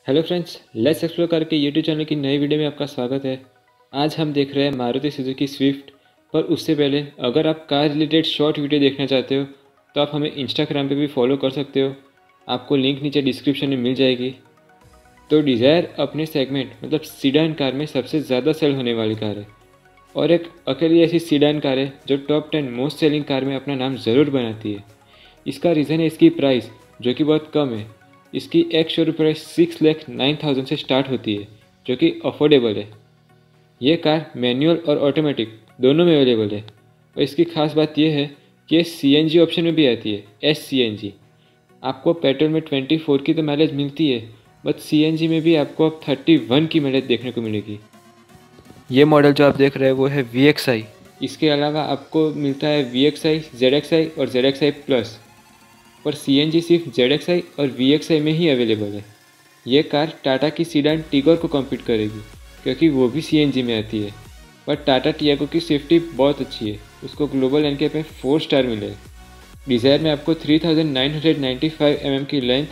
Hello friends, let's explore करके YouTube channel की नई वीडियो में आपका स्वागत है। आज हम देख रहे हैं मारुति सुजुकी स्विफ्ट। पर उससे पहले अगर आप कार रिलेटेड शॉर्ट वीडियो देखना चाहते हो तो आप हमें इंस्टाग्राम पे भी फॉलो कर सकते हो। आपको लिंक नीचे डिस्क्रिप्शन में मिल जाएगी। तो डिज़ायर अपने सेगमेंट मतलब सीडान कार में सबसे ज़्यादा सेल होने वाली कार है और एक अकेली ऐसी सीडान कार है जो टॉप 10 मोस्ट सेलिंग कार में अपना नाम ज़रूर बनाती है। इसका रीज़न है इसकी प्राइस जो कि बहुत कम है। इसकी एक शोरूम प्राइस 6,09,000 से स्टार्ट होती है जो कि अफोर्डेबल है। ये कार मैनुअल और ऑटोमेटिक दोनों में अवेलेबल है और इसकी खास बात यह है कि ये CNG ऑप्शन में भी आती है, SCNG। आपको पेट्रोल में 24 की तो माइलेज मिलती है, बट CNG में भी आपको अब 31 की माइलेज देखने को मिलेगी। ये मॉडल जो आप देख रहे हैं वो है VXI। इसके अलावा आपको मिलता है VXI, ZXI और ZXI प्लस। पर CNG सिर्फ ZXI और VXI में ही अवेलेबल है। ये कार टाटा की सीडान टिगोर को कॉम्पीट करेगी क्योंकि वो भी CNG में आती है। पर टाटा टियागो की सेफ्टी बहुत अच्छी है, उसको ग्लोबल NCAP में 4 स्टार मिले हैं। डिज़ायर में आपको 3,995 mm की लेंथ,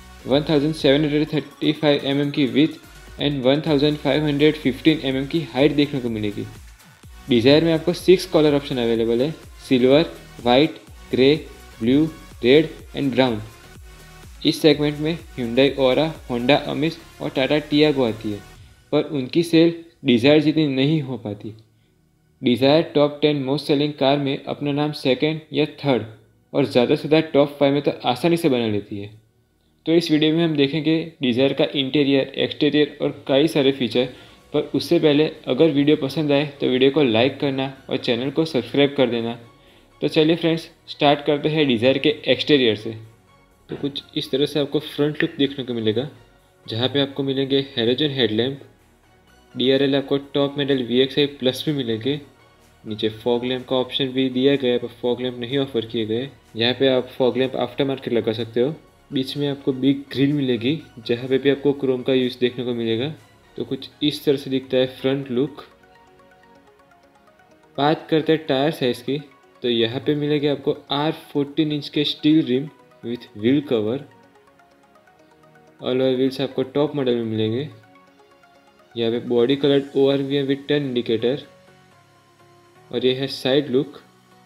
1,735 mm की विथ एंड 1,515 mm की हाइट देखने को मिलेगी। डिज़ायर में आपको 6 कलर ऑप्शन अवेलेबल है: silver, white, grey, blue, red and brown. इस सेगमेंट में Hyundai Aura, होंडा अमिस और टाटा टियागो आती है, पर उनकी सेल डिज़ायर जितनी नहीं हो पाती। Dzire top 10 most selling car में अपना नाम सेकंड या थर्ड और ज़्यादा से ज़्यादा टॉप 5 में तो आसानी से बना लेती है। तो इस वीडियो में हम देखेंगे डिज़ायर का इंटीरियर, एक्सटीरियर और कई सारे फीचर। पर उससे पहले अगर वीडियो पसंद आए तो वीडियो को लाइक करना और चैनल को सब्सक्राइब कर देना। तो चलिए फ्रेंड्स, स्टार्ट करते हैं डिज़ायर के एक्सटीरियर से। तो कुछ इस तरह से आपको फ्रंट लुक देखने को मिलेगा, जहाँ पे आपको मिलेंगे हेलोजन हेडलैम्प। DRL आपको टॉप मॉडल VXI प्लस भी मिलेंगे। नीचे फॉग लैम्प का ऑप्शन भी दिया गया है, पर फॉग लैम्प नहीं ऑफर किए गए। यहाँ पे आप फॉग लैम्प आफ्टर मार्केट लगा सकते हो। बीच में आपको बिग ग्रिल मिलेगी, जहाँ पे भी आपको क्रोम का यूज़ देखने को मिलेगा। तो कुछ इस तरह से दिखता है फ्रंट लुक। बात करते हैं टायर साइज़ की, तो यहाँ पे मिलेगा आपको R14 इंच के steel rim with wheel cover. Alloy wheels आपको टॉप मॉडल में मिलेंगे। यहाँ पे body coloured ORVM with turn indicator. और ये है साइड लुक।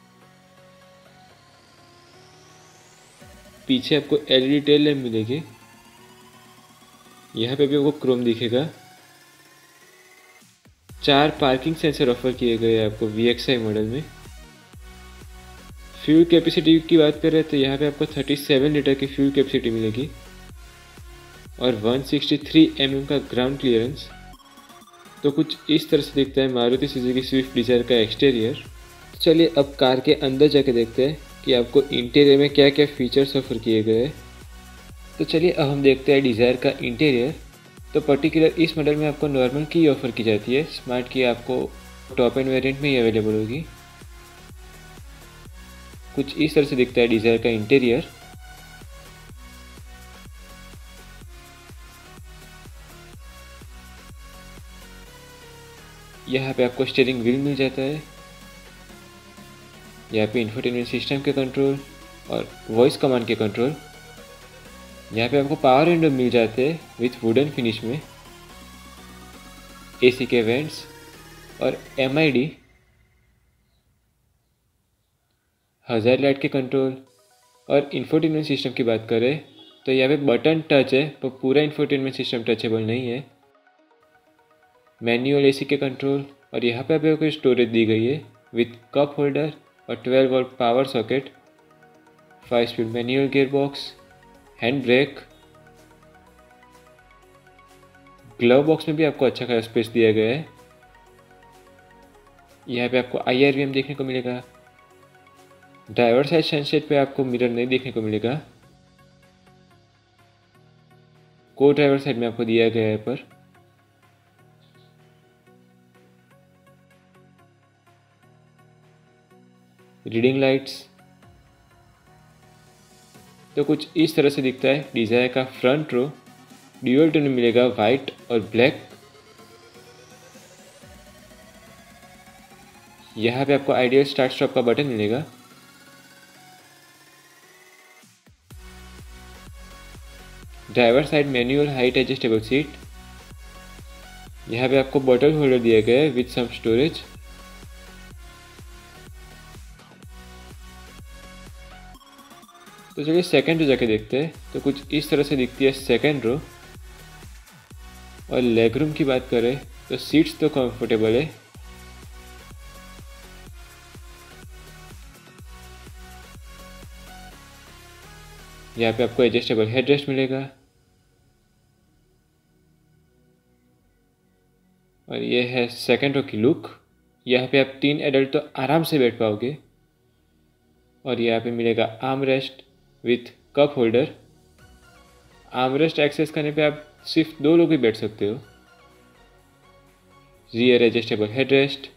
पीछे आपको LED टेल लैम्प मिलेगी। यहाँ पे भी आपको क्रोम दिखेगा। 4 पार्किंग सेंसर ऑफर किए गए हैं आपको VXI मॉडल में। फ्यूल कैपेसिटी की बात करें तो यहाँ पे आपको 37 लीटर की फ्यूल कैपेसिटी मिलेगी और 163 mm का ग्राउंड क्लियरेंस। तो कुछ इस तरह से दिखता है मारुति सुजुकी स्विफ्ट डिज़ायर का एक्सटीरियर। चलिए अब कार के अंदर जाके देखते हैं कि आपको इंटीरियर में क्या क्या फीचर्स ऑफर किए गए हैं। तो चलिए अब हम देखते हैं डिज़ायर का इंटीरियर। तो पर्टिकुलर इस मॉडल में आपको नॉर्मल की ऑफर की जाती है, स्मार्ट की आपको टॉप एंड वेरिएंट में ही अवेलेबल होगी। कुछ इस तरह से दिखता है डिज़ायर का इंटीरियर। यहाँ पे आपको स्टीयरिंग व्हील मिल जाता है। यहाँ पे इंफोटेनमेंट सिस्टम के कंट्रोल और वॉइस कमांड के कंट्रोल। यहाँ पे आपको पावर विंडो मिल जाते हैं विथ वुडन फिनिश में। AC के वेंट्स और MID, हज़ार लाइट के कंट्रोल। और इंफोटेनमेंट सिस्टम की बात करें तो यहाँ पे बटन टच है, पर पूरा इंफोटेनमेंट सिस्टम टचेबल नहीं है। मैनुअल AC के कंट्रोल और यहाँ पे आपको स्टोरेज दी गई है विथ कप होल्डर और 12 volt power socket. 5 speed manual gear box, hand brake. Glove box में भी आपको अच्छा खासा स्पेस दिया गया है। यहाँ पे आपको IRVM देखने को मिलेगा। ड्राइवर साइड सनसेट पे आपको मिरर नहीं देखने को मिलेगा। को ड्राइवर साइड में आपको दिया गया है पर रीडिंग लाइट्स। तो कुछ इस तरह से दिखता है डिज़ायर का फ्रंट रो। ड्यूअल टोन में मिलेगा वाइट और ब्लैक। यहाँ पे आपको आइडियल स्टार्ट स्टॉप का बटन मिलेगा। Driver side manual height adjustable seat. यहाँ पे आपको बॉटल होल्डर दिया गया है विद सम स्टोरेज। तो चलिए सेकंड रो जाके देखते हैं। तो कुछ इस तरह से दिखती है सेकंड रो। और लेग रूम की बात करें तो सीट्स तो कंफर्टेबल है। यहाँ पे आपको एडजस्टेबल हेडरेस्ट मिलेगा। और ये है सेकंड रो की लुक। यहाँ पे आप 3 एडल्ट तो आराम से बैठ पाओगे। और यहाँ पे मिलेगा armrest with cup holder. Armrest access करने पे आप सिर्फ 2 लोग ही बैठ सकते हो। Rear adjustable headrest.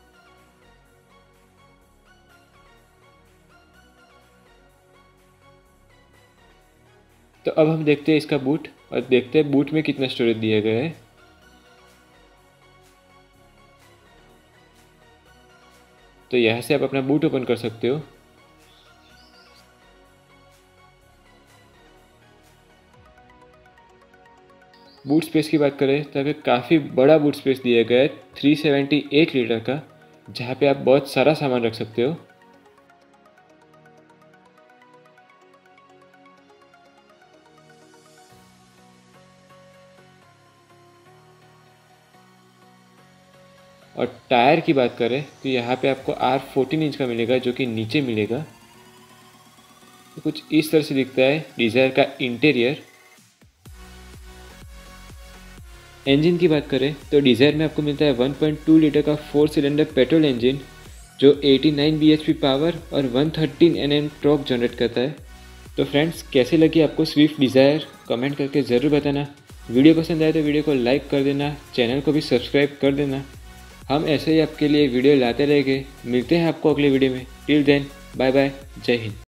तो अब हम देखते हैं इसका बूट और देखते हैं बूट में कितना स्टोरेज दिया गया है। तो यहाँ से आप अपना बूट ओपन कर सकते हो। बूट स्पेस की बात करें तो अभी काफ़ी बड़ा बूट स्पेस दिया गया है 378 लीटर का, जहाँ पे आप बहुत सारा सामान रख सकते हो। और टायर की बात करें तो यहाँ पे आपको R14 इंच का मिलेगा जो कि नीचे मिलेगा। तो कुछ इस तरह से दिखता है डिज़ायर का इंटीरियर। इंजन की बात करें तो डिज़ायर में आपको मिलता है 1.2 लीटर का 4 सिलेंडर पेट्रोल इंजन जो 89 bhp पावर और 113 Nm टॉर्क जनरेट करता है। तो फ्रेंड्स, कैसे लगी आपको स्विफ्ट डिज़ायर कमेंट करके ज़रूर बताना। वीडियो पसंद आए तो वीडियो को लाइक कर देना, चैनल को भी सब्सक्राइब कर देना। हम ऐसे ही आपके लिए वीडियो लाते रहेंगे। मिलते हैं आपको अगले वीडियो में। टिल देन, बाय बाय, जय हिंद।